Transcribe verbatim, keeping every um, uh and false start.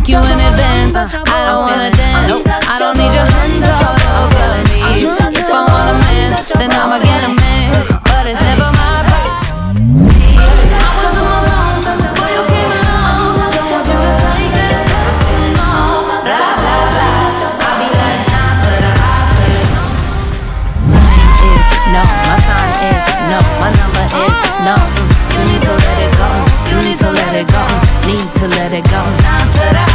you in advance. I don't wanna dance, I don't need your hands all over me. If I want a man, then I'ma get a man, but it's never my problem. No, my sign is no, my number is no. You need to let it go, you need to let it go, need to let it go.